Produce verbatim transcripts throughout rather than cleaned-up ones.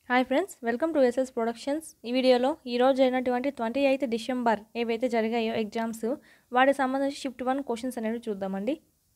Hi friends, welcome to SS productions. ఈ వీడియోలో ఈ రోజు అయినటువంటి ట్వంటీ ఎయిత్ డిసెంబర్ ఏవైతే జరిగాయో ఎగ్జామ్స్ వాటికి సంబంధించి షిఫ్ట్ వన్ క్వశ్చన్స్ అనేవి చూద్దామండి.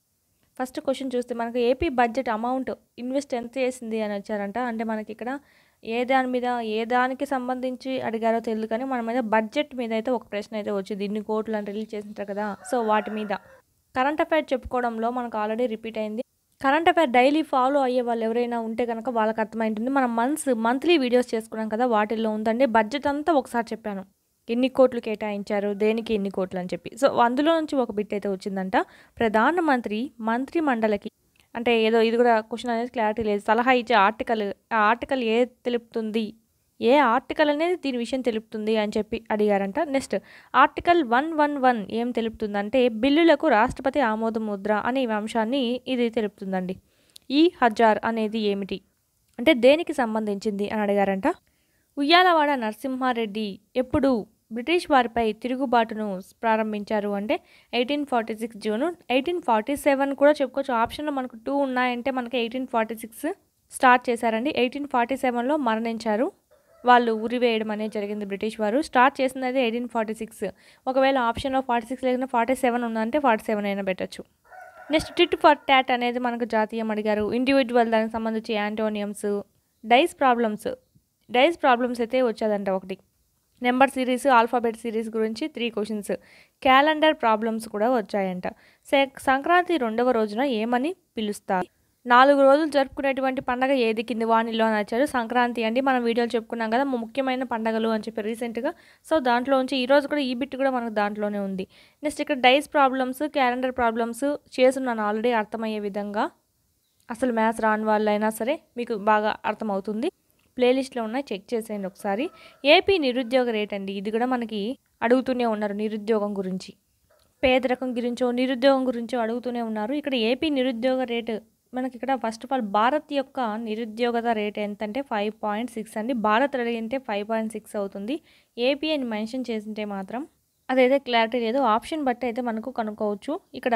ఫస్ట్ క్వశ్చన్ చూస్తే మనకు ఏపీ బడ్జెట్ అమౌంట్ ఇన్వెస్ట్ ఎంత చేసింది అని వచ్చారంట. అంటే మనకి ఇక్కడ ఏ దాని మీద ఏ దానికి సంబంధించి అడిగారో తెలియదు, కానీ మన మీద బడ్జెట్ మీద అయితే ఒక ప్రశ్న అయితే వచ్చింది. ఇన్ని కోట్లు అని రిలీజ్ చేసింటారు కదా, సో వాటి మీద కరెంట్ అఫైర్ చెప్పుకోవడంలో మనకు ఆల్రెడీ రిపీట్ అయింది. కరెంట్ అఫైర్ డైలీ ఫాలో అయ్యే వాళ్ళు ఎవరైనా ఉంటే కనుక వాళ్ళకి అర్థమైంటుంది. మనం మంత్స్ మంత్లీ వీడియోస్ చేసుకున్నాం కదా, వాటిల్లో ఉందండి బడ్జెట్ అంతా ఒకసారి చెప్పాను. ఎన్ని కోట్లు కేటాయించారు, దేనికి ఎన్ని కోట్లు అని చెప్పి. సో అందులో నుంచి ఒక బిట్ అయితే వచ్చిందంట. ప్రధానమంత్రి మంత్రి మండలికి, అంటే ఏదో ఇది కూడా క్వశ్చన్ అనేది క్లారిటీ లేదు, సలహా ఇచ్చే ఆర్టికల్, ఆ ఆర్టికల్ ఏ తెలుపుతుంది, ఏ ఆర్టికల్ అనేది దీని విషయం తెలుపుతుంది అని చెప్పి అడిగారంట. Next article one one one ఏం తెలుపుతుందంటే బిల్లులకు రాష్ట్రపతి ఆమోద ముద్ర అనే అంశాన్ని ఇది తెలుపుతుందండి. ఈ హజార్ అనేది ఏమిటి అంటే దేనికి సంబంధించింది అని అడిగారంట. ఉయ్యాలవాడ నరసింహారెడ్డి ఎప్పుడు బ్రిటిష్ వారిపై తిరుగుబాటును ప్రారంభించారు అంటే eighteen forty six June. Eighteen forty seven కూడా చెప్పుకోవచ్చు. ఆప్షన్లో మనకు టూ ఉన్నాయంటే మనకి ఎయిటీన్ ఫార్టీ సిక్స్ స్టార్ట్ చేశారండి. ఎయిటీన్ ఫార్టీ సెవెన్లో మరణించారు. వాళ్ళు ఉరివేయడం అనేది జరిగింది బ్రిటిష్ వారు. స్టార్ట్ చేసింది అయితే ఎయిటీన్ ఫార్టీ సిక్స్. ఒకవేళ ఆప్షన్లో ఫార్టీ సిక్స్ లేకుండా ఫార్టీ సెవెన్ ఉందంటే ఫార్టీ సెవెన్ అయినా పెట్టచ్చు. నెక్స్ట్ టిట్ ఫర్ టాట్ అనేది మనకు జాతీయం అడిగారు. ఇండివిజువల్ దానికి సంబంధించి antonyms, dice problems dice problems అయితే వచ్చేదంట ఒకటి. నెంబర్ సిరీస్, ఆల్ఫాబెట్ సిరీస్ గురించి త్రీ క్వశ్చన్స్. క్యాలెండర్ ప్రాబ్లమ్స్ కూడా వచ్చాయంట. సంక్రాంతి రెండవ రోజున ఏమని పిలుస్తారు? నాలుగు రోజులు జరుపుకునేటువంటి పండగ ఏది కింది వాణిలో అని వచ్చారు. సంక్రాంతి అండి. మనం వీడియోలు చెప్పుకున్నాం కదా ముఖ్యమైన పండగలు అని చెప్పి రీసెంట్గా. సో దాంట్లో నుంచి ఈరోజు కూడా ఈ బిట్ కూడా మనకు దాంట్లోనే ఉంది. నెక్స్ట్ ఇక్కడ డైస్ ప్రాబ్లమ్స్, క్యాలెండర్ ప్రాబ్లమ్స్ చేస్తున్నాను ఆల్రెడీ అర్థమయ్యే విధంగా. అసలు మ్యాథ్స్ రాని వాళ్ళైనా సరే మీకు బాగా అర్థమవుతుంది. ప్లేలిస్ట్లో ఉన్నాయి, చెక్ చేసేయండి ఒకసారి. ఏపీ నిరుద్యోగ రేట్ అండి. ఇది కూడా మనకి అడుగుతూనే ఉన్నారు నిరుద్యోగం గురించి. పేదరికం గురించో నిరుద్యోగం గురించో అడుగుతూనే ఉన్నారు. ఇక్కడ ఏపీ నిరుద్యోగ రేటు మనకి ఇక్కడ ఫస్ట్ ఆఫ్ ఆల్ భారత్ యొక్క నిరుద్యోగత రేట్ ఎంత అంటే ఫైవ్ పాయింట్ సిక్స్ అండి. భారత్ అడిగితే ఫైవ్ పాయింట్ సిక్స్ అవుతుంది. ఏపీ అని మెన్షన్ చేసింటే మాత్రం అదైతే క్లారిటీ లేదు. ఆప్షన్ బట్టి అయితే మనకు కనుక్కోవచ్చు. ఇక్కడ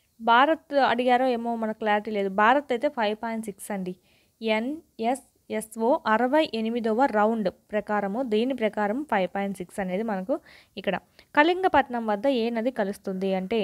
భారత్ అడిగారో ఏమో మనకు క్లారిటీ లేదు. భారత్ అయితే ఫైవ్ పాయింట్ సిక్స్ అండి. ఎన్ఎస్ఎస్ఓ అరవై ఎనిమిదవ రౌండ్ ప్రకారము దీని ప్రకారం ఫైవ్ పాయింట్ సిక్స్ అనేది మనకు ఇక్కడ. కళింగపట్నం వద్ద ఏ నది కలుస్తుంది అంటే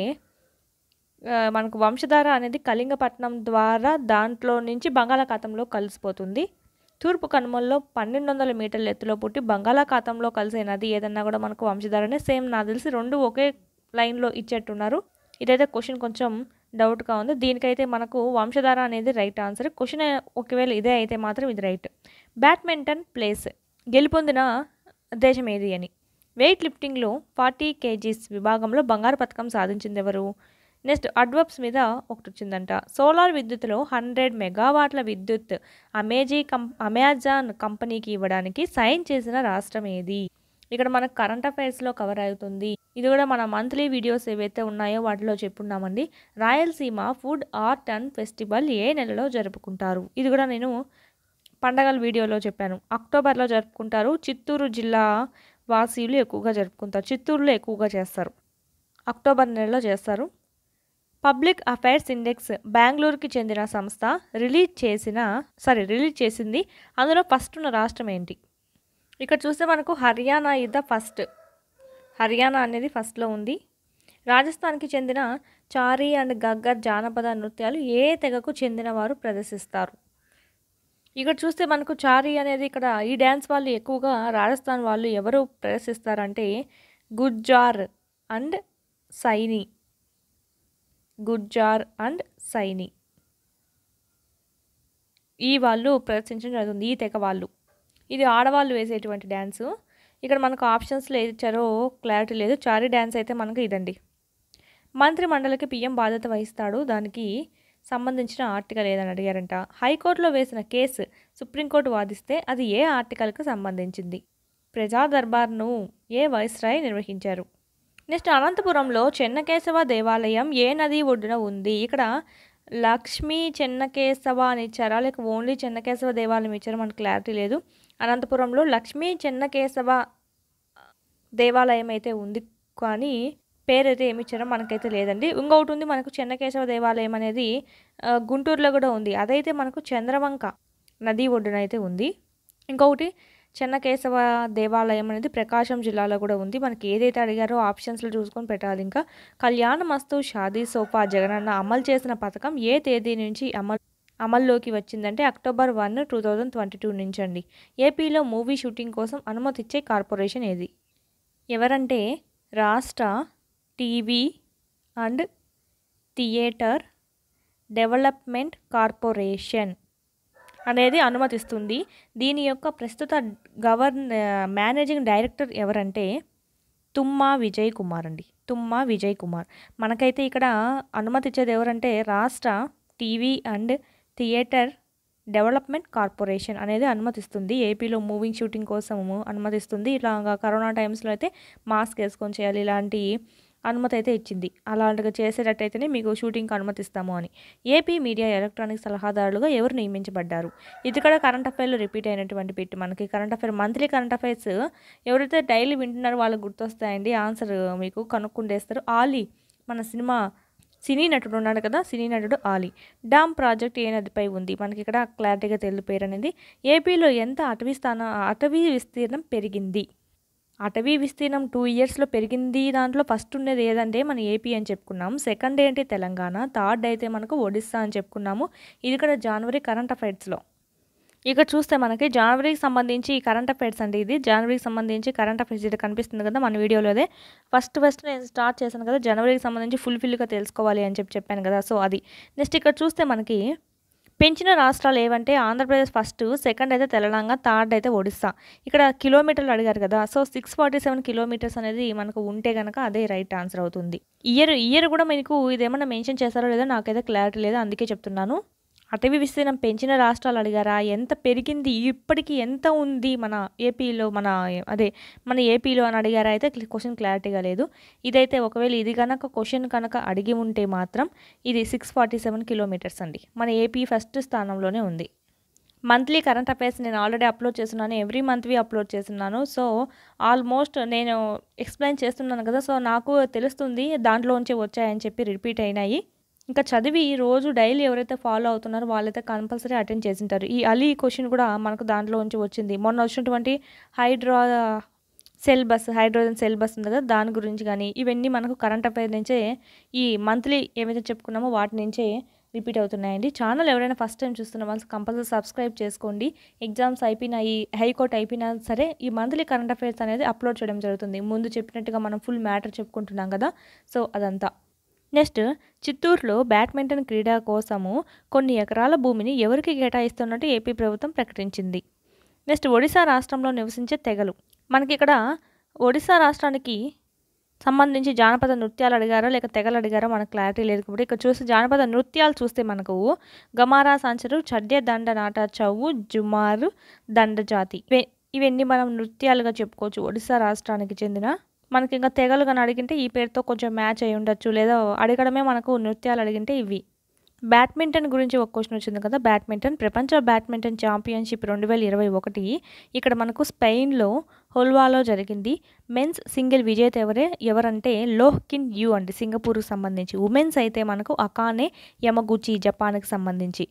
మనకు వంశధార అనేది కళింగపట్నం ద్వారా దాంట్లో నుంచి బంగాళాఖాతంలో కలిసిపోతుంది. తూర్పు కనుమల్లో పన్నెండు వందల మీటర్ల ఎత్తులో పుట్టి బంగాళాఖాతంలో కలిసే నది ఏదన్నా కూడా మనకు వంశధారనే. సేమ్ నాకు తెలిసి రెండు ఒకే లైన్లో ఇచ్చేట్టున్నారు. ఇదైతే క్వశ్చన్ కొంచెం డౌట్గా ఉంది. దీనికైతే మనకు వంశధార అనేది రైట్ ఆన్సర్. క్వశ్చన్ ఒకవేళ ఇదే అయితే మాత్రం ఇది రైట్. బ్యాడ్మింటన్ ప్లేస్ గెలుపొందిన దేశం ఏది అని. వెయిట్ లిఫ్టింగ్లో ఫార్టీ కేజీస్ విభాగంలో బంగారు పథకం సాధించింది ఎవరు? నెక్స్ట్ అడ్వర్బ్స్ మీద ఒకటి వచ్చిందంట. సోలార్ విద్యుత్తులో హండ్రెడ్ మెగావాట్ల విద్యుత్ అమేజీ కం అమెజాన్ కంపెనీకి ఇవ్వడానికి సైన్ చేసిన రాష్ట్రం ఏది? ఇక్కడ మనకు కరెంట్ అఫైర్స్లో కవర్ అవుతుంది. ఇది కూడా మన మంత్లీ వీడియోస్ ఏవైతే ఉన్నాయో వాటిలో చెప్పున్నామండి. Rayalaseema food art and festival ఏ నెలలో జరుపుకుంటారు? ఇది కూడా నేను పండగల వీడియోలో చెప్పాను. అక్టోబర్లో జరుపుకుంటారు. చిత్తూరు జిల్లా వాసీలు ఎక్కువగా జరుపుకుంటారు. చిత్తూరులో ఎక్కువగా చేస్తారు. అక్టోబర్ నెలలో చేస్తారు. పబ్లిక్ అఫైర్స్ ఇండెక్స్ బెంగళూరుకి చెందిన సంస్థ రిలీజ్ చేసిన సారీ రిలీజ్ చేసింది. అందులో ఫస్ట్ ఉన్న రాష్ట్రం ఏంటి? ఇక్కడ చూస్తే మనకు Haryana is the first. Haryana అనేది ఫస్ట్లో ఉంది. రాజస్థాన్కి చెందిన చారీ అండ్ గగ్గర్ జానపద నృత్యాలు ఏ తెగకు చెందిన వారు ప్రదర్శిస్తారు? ఇక్కడ చూస్తే మనకు చారీ అనేది ఇక్కడ ఈ డ్యాన్స్ వాళ్ళు ఎక్కువగా రాజస్థాన్ వాళ్ళు ఎవరు ప్రదర్శిస్తారంటే గుజ్జార్ అండ్ సైని. గుజ్జార్ అండ్ సైని ఈ వాళ్ళు ప్రదర్శించడం జరుగుతుంది. ఈ తెగ వాళ్ళు. ఇది ఆడవాళ్ళు వేసేటువంటి డ్యాన్సు. ఇక్కడ మనకు ఆప్షన్స్లో ఏది ఇచ్చారో క్లారిటీ లేదు. చారీ డ్యాన్స్ అయితే మనకు ఇదండి. మంత్రి మండలికి పిఎం బాధ్యత వహిస్తాడు. దానికి సంబంధించిన ఆర్టికల్ ఏదని అడిగారంట. హైకోర్టులో వేసిన కేసు సుప్రీంకోర్టు వాదిస్తే అది ఏ ఆర్టికల్కి సంబంధించింది? ప్రజా దర్బార్ను ఏ వైస్రాయ్ నిర్వహించారు? నెక్స్ట్ అనంతపురంలో చెన్నకేశవ దేవాలయం ఏ నది ఒడ్డున ఉంది? ఇక్కడ లక్ష్మీ చెన్నకేశవ అని ఇచ్చారా లేక ఓన్లీ చెన్నకేశవ దేవాలయం ఇచ్చారా మనకు క్లారిటీ లేదు. అనంతపురంలో లక్ష్మీ చెన్నకేశవ దేవాలయం అయితే ఉంది, కానీ పేరు అయితే ఏమి ఇచ్చారో మనకైతే లేదండి. ఇంకొకటి ఉంది మనకు చెన్నకేశవ దేవాలయం అనేది గుంటూరులో కూడా ఉంది. అదైతే మనకు చంద్రవంక నది ఒడ్డున అయితే ఉంది. ఇంకొకటి చెన్నకేశవ దేవాలయం అనేది ప్రకాశం జిల్లాలో కూడా ఉంది. మనకి ఏదైతే అడిగారో ఆప్షన్స్‌లో చూసుకొని పెట్టాలి. ఇంకా కళ్యాణమస్తు షాదీ సోఫా జగనన్న అమలు చేసిన పథకం ఏ తేదీ నుంచి అమలు అమల్లోకి వచ్చిందంటే అక్టోబర్ ఒకటి, రెండు వేల ఇరవై రెండు నుంచి అండి. ఏపీలో మూవీ షూటింగ్ కోసం అనుమతిచ్చే కార్పొరేషన్ ఏది? ఎవరంటే రాష్ట్ర TV and theatre development corporation అనేది అనుమతిస్తుంది. దీని యొక్క ప్రస్తుత గవర్న మేనేజింగ్ డైరెక్టర్ ఎవరంటే తుమ్మా విజయ్ కుమార్ అండి. తుమ్మా విజయ్ కుమార్. మనకైతే ఇక్కడ అనుమతి ఇచ్చేది ఎవరంటే రాష్ట్ర TV and theatre development corporation అనేది అనుమతిస్తుంది. ఏపీలో మూవింగ్ షూటింగ్ కోసము అనుమతిస్తుంది. ఇలాగా కరోనా టైమ్స్లో అయితే మాస్క్ వేసుకొని చేయాలి, ఇలాంటి అనుమతి అయితే ఇచ్చింది. అలాంటిగా చేసేటట్టయితేనే మీకు షూటింగ్కి అనుమతిస్తాము అని. ఏపీ మీడియా ఎలక్ట్రానిక్ సలహాదారులుగా ఎవరు నియమించబడ్డారు? ఇది కూడా కరెంట్ అఫైర్లో రిపీట్ అయినటువంటి బిట్. మనకి current affair monthly current affairs ఎవరైతే డైలీ వింటున్నారో వాళ్ళకి గుర్తొస్తాయండి. ఆన్సర్ మీకు కనుక్కుండేస్తారు. ఆలీ మన సినిమా సినీ నటుడు ఉన్నాడు కదా, సినీ నటుడు ఆలీ. డామ్ ప్రాజెక్ట్ ఏ నదిపై ఉంది? మనకి ఇక్కడ క్లారిటీగా తెలిపారు అనేది. ఏపీలో ఎంత అటవీ స్థాన అటవీ విస్తీర్ణం పెరిగింది? అటవీ విస్తీర్ణం టూ ఇయర్స్లో పెరిగింది. దాంట్లో ఫస్ట్ ఉండేది ఏదంటే మన ఏపీ అని చెప్పుకున్నాము. సెకండ్ ఏంటి తెలంగాణ. థర్డ్ అయితే మనకు ఒడిస్సా అని చెప్పుకున్నాము. ఇది కూడా జనవరి కరెంట్ అఫైర్స్లో. ఇక చూస్తే మనకి జనవరికి సంబంధించి కరెంట్ అఫైర్స్ అండి. ఇది జనవరికి సంబంధించి కరెంట్ అఫైర్స్ ఇది కనిపిస్తుంది కదా మన వీడియోలో. అదే ఫస్ట్ ఫస్ట్ నేను స్టార్ట్ చేశాను కదా, జనవరికి సంబంధించి ఫుల్ఫిల్గా తెలుసుకోవాలి అని చెప్పి చెప్పాను కదా. సో అది నెక్స్ట్ ఇక్కడ చూస్తే మనకి పెంచిన రాష్ట్రాలు ఏవంటే ఆంధ్రప్రదేశ్ ఫస్ట్, సెకండ్ అయితే తెలంగాణ, థర్డ్ అయితే ఒడిస్సా. ఇక్కడ కిలోమీటర్లు అడిగారు కదా, so six forty seven kilometres అనేది మనకు ఉంటే కనుక అదే రైట్ ఆన్సర్ అవుతుంది. ఇయర్ ఇయర్ కూడా మీకు ఇదేమన్నా మెన్షన్ చేస్తారో లేదో నాకైతే క్లారిటీ లేదు, అందుకే చెప్తున్నాను. అటవీ విస్తీర్ణం పెంచిన రాష్ట్రాలు అడిగారా, ఎంత పెరిగింది, ఇప్పటికీ ఎంత ఉంది మన ఏపీలో, మన అదే మన ఏపీలో అని అడిగారా అయితే క్వశ్చన్ క్లారిటీగా లేదు. ఇదైతే ఒకవేళ ఇది కనుక క్వశ్చన్ కనుక అడిగి ఉంటే మాత్రం ఇది సిక్స్ ఫార్టీ సెవెన్ కిలోమీటర్స్ అండి. మన ఏపీ ఫస్ట్ స్థానంలోనే ఉంది. మంత్లీ కరెంట్ అఫైర్స్ నేను ఆల్రెడీ అప్లోడ్ చేస్తున్నాను, ఎవ్రీ మంత్వి అప్లోడ్ చేస్తున్నాను. సో ఆల్మోస్ట్ నేను ఎక్స్ప్లెయిన్ చేస్తున్నాను కదా, సో నాకు తెలుస్తుంది దాంట్లోంచి వచ్చాయని చెప్పి రిపీట్ అయినాయి. ఇంకా చదివి రోజు డైలీ ఎవరైతే ఫాలో అవుతున్నారో వాళ్ళైతే కంపల్సరీ అటెండ్ చేసింటారు. ఈ అలీ క్వశ్చన్ కూడా మనకు దాంట్లో నుంచి వచ్చింది. మొన్న వచ్చినటువంటి hydra cell bus hydrogen cell bus ఉంది కదా, దాని గురించి కానీ ఇవన్నీ మనకు కరెంట్ అఫైర్ నుంచే ఈ మంత్లీ ఏవైతే చెప్పుకున్నామో వాటి నుంచే రిపీట్ అవుతున్నాయండి. ఛానల్ ఎవరైనా ఫస్ట్ టైం చూస్తున్న వాళ్ళు కంపల్సరీ సబ్స్క్రైబ్ చేసుకోండి. ఎగ్జామ్స్ అయిపోయినాయి, హైకోర్టు అయిపోయినా సరే ఈ మంత్లీ కరెంట్ అఫైర్స్ అనేది అప్లోడ్ చేయడం జరుగుతుంది. ముందు చెప్పినట్టుగా మనం ఫుల్ మ్యాటర్ చెప్పుకుంటున్నాం కదా, సో అదంతా. నెక్స్ట్ చిత్తూరులో బ్యాడ్మింటన్ క్రీడ కోసము కొన్ని ఎకరాల భూమిని ఎవరికి కేటాయిస్తున్నట్టు ఏపీ ప్రభుత్వం ప్రకటించింది. నెక్స్ట్ ఒడిశా రాష్ట్రంలో నివసించే తెగలు. మనకి ఇక్కడ ఒడిశా రాష్ట్రానికి సంబంధించి జానపద నృత్యాలు అడిగారో లేక తెగలు అడిగారో మనకు క్లారిటీ లేదు కాబట్టి ఇక్కడ చూస్తే జానపద నృత్యాలు చూస్తే మనకు గమారా సంచరు, చడ్డే దండ నాట చవ్వు, జుమారు, దండజాతి ఇవన్నీ మనం నృత్యాలుగా చెప్పుకోవచ్చు ఒడిశా రాష్ట్రానికి చెందిన. మనకి ఇంకా తెగలు కానీ అడిగింటే ఈ పేరుతో కొంచెం మ్యాచ్ అయి ఉండొచ్చు, లేదా అడగడమే మనకు నృత్యాలు అడిగింటే ఇవి. బ్యాడ్మింటన్ గురించి ఒక క్వశ్చన్ వచ్చింది కదా, బ్యాడ్మింటన్ ప్రపంచ బ్యాడ్మింటన్ ఛాంపియన్షిప్ రెండు వేల ఇరవై ఒకటి ఇక్కడ మనకు స్పెయిన్లో హోల్వాలో జరిగింది. మెన్స్ సింగిల్ విజేత ఎవరే ఎవరంటే లోహ్ కిన్ యూ అండి, సింగపూర్కి సంబంధించి. ఉమెన్స్ అయితే మనకు అకానే యమగుచి జపాన్కి సంబంధించి,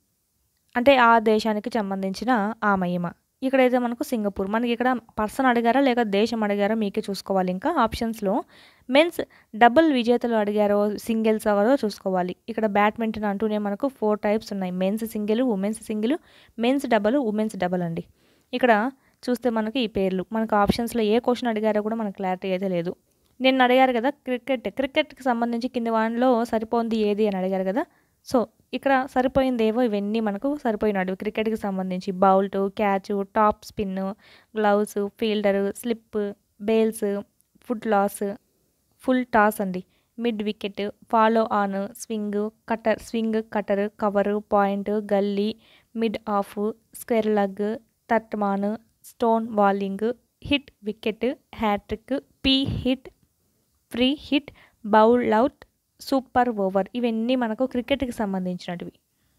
అంటే ఆ దేశానికి సంబంధించిన ఆ మహిమ. ఇక్కడైతే మనకు సింగపూర్. మనకి ఇక్కడ పర్సన్ అడిగారా లేక దేశం అడిగారో మీకే చూసుకోవాలి. ఇంకా ఆప్షన్స్లో మెన్స్ డబుల్ విజేతలు అడిగారో సింగిల్స్ అవ్వరో చూసుకోవాలి. ఇక్కడ బ్యాడ్మింటన్ అంటూనే మనకు ఫోర్ టైప్స్ ఉన్నాయి, men's single, women's single, men's double, women's double అండి. ఇక్కడ చూస్తే మనకి ఈ పేర్లు మనకు ఆప్షన్స్లో ఏ క్వశ్చన్ అడిగారో కూడా మనకు క్లారిటీ అయితే లేదు. నేను అడిగారు కదా క్రికెట్, క్రికెట్కి సంబంధించి కింది వాటిలో సరిపోయింది ఏది అని అడిగారు కదా, సో ఇక్కడ సరిపోయిందేవో ఇవన్నీ మనకు సరిపోయినాడు. క్రికెట్కి సంబంధించి bowled, catch, top spin, gloves, fielder, slip, bails, foot loss, full toss అండి, mid wicket, follow on, swing, cutter, swing, cutter, cover, point, gully, mid off, square leg, third man, stonewalling, hit wicket, hat trick, P hit, free hit, bowl out, super over ఇవన్నీ మనకు క్రికెట్కి సంబంధించినటివి.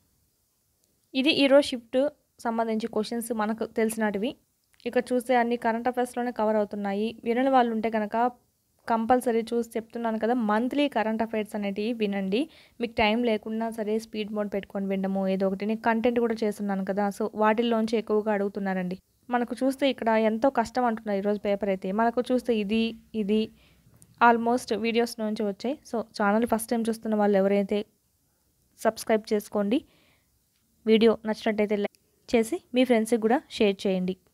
ఇది ఈరోజు shift సంబంధించి questions మనకు తెలిసినటివి. ఇక్కడ చూస్తే అన్ని కరెంట్ అఫైర్స్లోనే కవర్ అవుతున్నాయి. వినని వాళ్ళు ఉంటే కనుక కంపల్సరీ చూసి చెప్తున్నాను కదా, మంత్లీ కరెంట్ అఫైర్స్ అనేటివి వినండి. మీకు టైం లేకున్నా సరే స్పీడ్ మోడ్ పెట్టుకొని వినడము ఏదో ఒకటి. నేను కంటెంట్ కూడా చేస్తున్నాను కదా, సో వాటిల్లోంచి ఎక్కువగా అడుగుతున్నారండి. మనకు చూస్తే ఇక్కడ ఎంతో కష్టం అంటున్నారు ఈరోజు పేపర్ అయితే. మనకు చూస్తే ఇది ఇది ఆల్మోస్ట్ వీడియోస్ నుంచి వచ్చాయి. సో ఛానల్ ఫస్ట్ టైం చూస్తున్న వాళ్ళు ఎవరైతే సబ్స్క్రైబ్ చేసుకోండి. వీడియో నచ్చినట్టయితే లైక్ చేసి మీ ఫ్రెండ్స్కి కూడా షేర్ చేయండి.